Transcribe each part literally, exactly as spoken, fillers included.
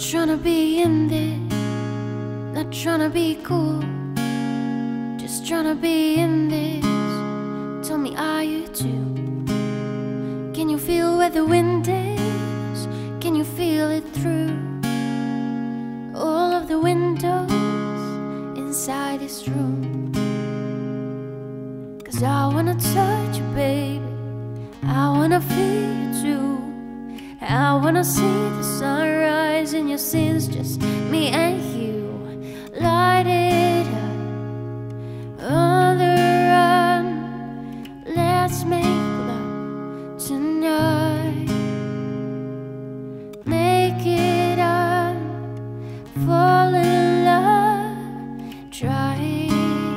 tryna be in this, not tryna be cool, just tryna be in this. Tell me, are you too? Can you feel where the wind is? Can you feel it through all of the windows inside this room? Cause I wanna touch you, baby, I wanna feel you too. I wanna see the sunrise in your sins, just me and you. Light it up on the run. Let's make love tonight. Make it up, fall in love, try it.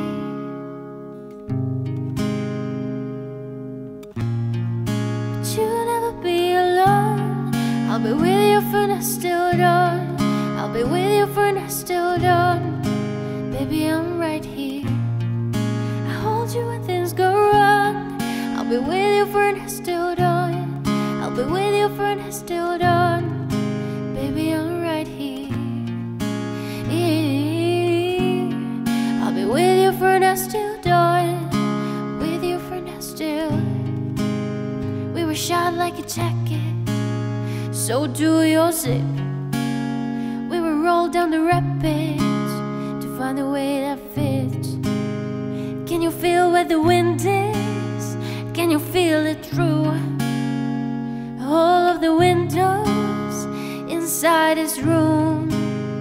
But you'll never be alone. I'll be with you for next till dawn. I'll be with you for next till dawn. Baby, I'm right here. I hold you when things go wrong. I'll be with you for next till dawn. I'll be with you for next till dawn. Baby, I'm right here. Yeah. I'll be with you for next till dawn. With you for next till. We were shot like a jacket, so do your zip. We will roll down the rapids to find a way that fits. Can you feel where the wind is? Can you feel it through all of the windows inside this room?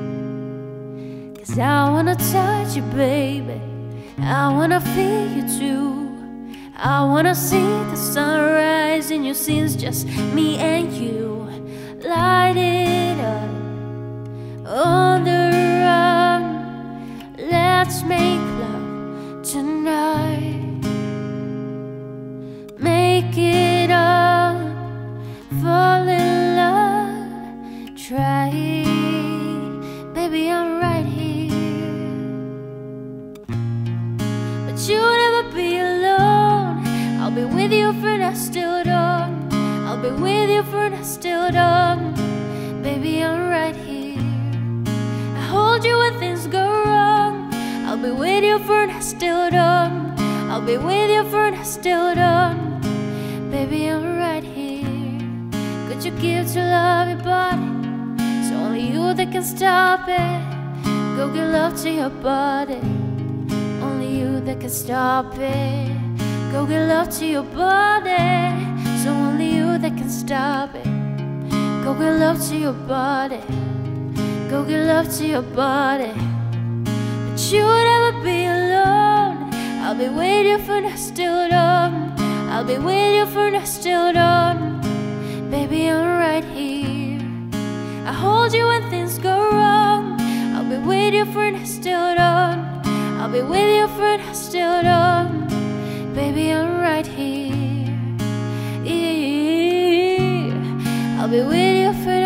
Cause I wanna touch you, baby, I wanna feel you too. I wanna see the sunrise in your scenes, just me and you. Light it up on the run. Let's make love tonight. Make it up, fall in love, try it. Baby, I'm right here. But you'll never be alone. I'll be with you for next till dawn. I'll be with you for next till dawn. Baby, I'm right here. I hold you when things go wrong. I'll be with you for next till dawn. I'll be with you for next till dawn. Baby, I'm right here. Could you give to love your body? It's only you that can stop it. Go give love to your body. Only you that can stop it. Go give love to your body. So only you that can stop it. Go give love to your body. Go give love to your body. But you'll never be alone. I'll be with you for next till dawn. I'll be with you for next till dawn. Baby, I'm right here. I hold you when things go wrong. I'll be with you for next till dawn. I'll be with you for next till dawn. Baby, I'm right here. Yeah. I'll be with you for